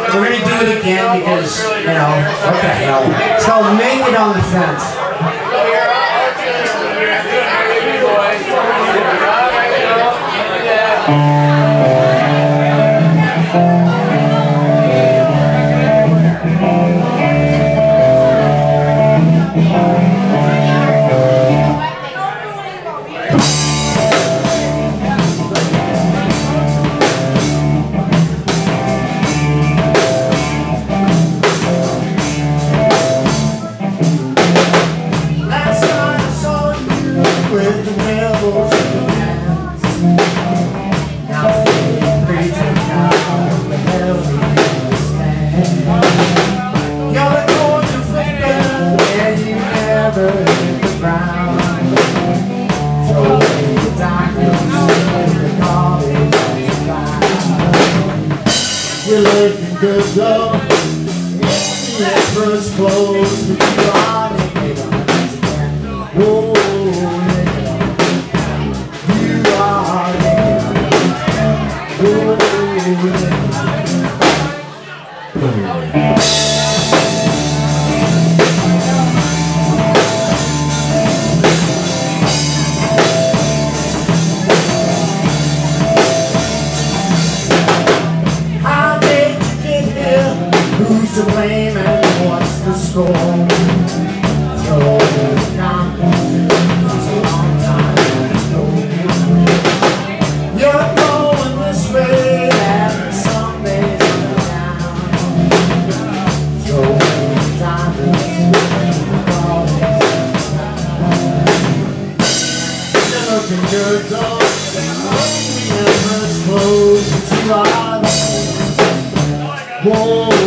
We're gonna do it again because, you know, what the hell. It's called Make It on the Fence. With the rebels in the hands. Now it's pretty down the hell we stand. You're the golden football and you never hit the ground. Throw away the diamonds in the college fire. You're looking good though. The emperor's clothes, but you are naked on us again. Whoa. How did you get here? Who's to blame and what's the score? Throw it down, it's a long time. You're going this way, and some days you're down. Throw it down, you're looking good though. The emperor's clothes, but you are the whoa.